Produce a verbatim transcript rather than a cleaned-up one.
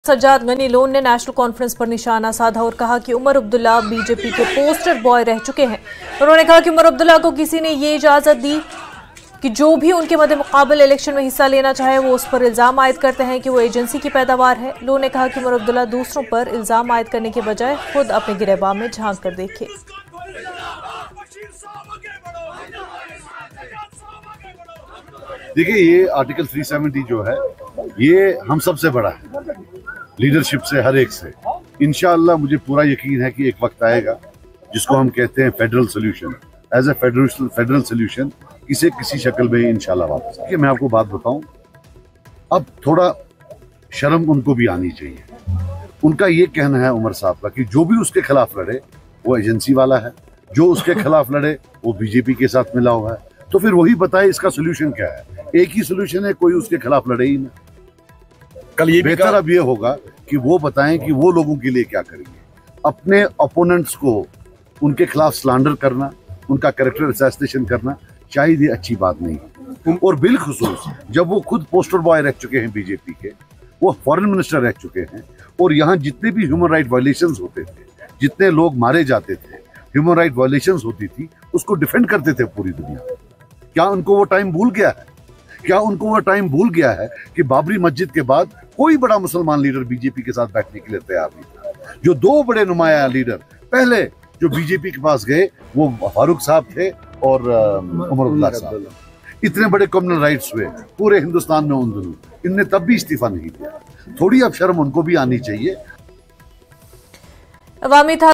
सज्जाद गनी लोन ने National Conference पर निशाना साधा और कहा कि उमर अब्दुल्ला बीजेपी के पोस्टर बॉय रह चुके हैं। उन्होंने कहा कि उमर अब्दुल्ला को किसी ने ये इजाजत दी कि जो भी उनके मद्दे मुकाबले इलेक्शन में हिस्सा लेना चाहे वो उस पर इल्जाम आयद करते हैं कि वो एजेंसी की पैदावार है। लोन ने कहा कि उमर अब्दुल्ला दूसरों पर इल्जाम आयद करने के बजाय खुद अपने गिरबान में झांक कर देखे। देखिए, ये आर्टिकल तीन सौ सत्तर जो है ये हम सबसे बड़ा है, लीडरशिप से, हर एक से। इंशाअल्लाह मुझे पूरा यकीन है कि एक वक्त आएगा जिसको हम कहते हैं federal solution, as a federal federal solution इसे किसी शक्ल में इंशाअल्लाह वापस। कि मैं आपको बात बताऊं, अब थोड़ा शर्म उनको भी आनी चाहिए। उनका ये कहना है उमर साहब का कि जो भी उसके खिलाफ लड़े वो एजेंसी वाला है, जो उसके खिलाफ लड़े वो बीजेपी के साथ मिला हुआ है। तो फिर वही बताए इसका सोल्यूशन क्या है। एक ही सोल्यूशन है, कोई उसके खिलाफ लड़े ही ना। कल ये बेहतर अब ये होगा कि वो बताएं कि वो लोगों के लिए क्या करेंगे। अपने ओपोनेंट्स को उनके खिलाफ स्लैंडर करना, उनका कैरेक्टर असैसिनेशन करना शायद ये अच्छी बात नहीं है। और बिलखुसूस जब वो खुद पोस्टर बॉय रह चुके हैं बीजेपी के, वो फॉरेन मिनिस्टर रह चुके हैं, और यहाँ जितने भी ह्यूमन राइट वायलेशंस होते थे, जितने लोग मारे जाते थे, ह्यूमन राइट वायलेशंस होती थी, उसको डिफेंड करते थे पूरी दुनिया। क्या उनको वो टाइम भूल गया है? क्या उनको वो टाइम भूल गया है कि बाबरी मस्जिद के बाद कोई बड़ा मुसलमान लीडर बीजेपी के साथ बैठने के लिए तैयार नहीं था? जो दो बड़े नुमाया लीडर पहले जो बीजेपी के पास गए वो फारूक साहब थे और उमर अब्दुल्ला साहब। इतने बड़े कम्युनल राइट्स हुए पूरे हिंदुस्तान में उन दोनों, इनने तब भी इस्तीफा नहीं दिया। थोड़ी अब शर्म उनको भी आनी चाहिए। अवामी था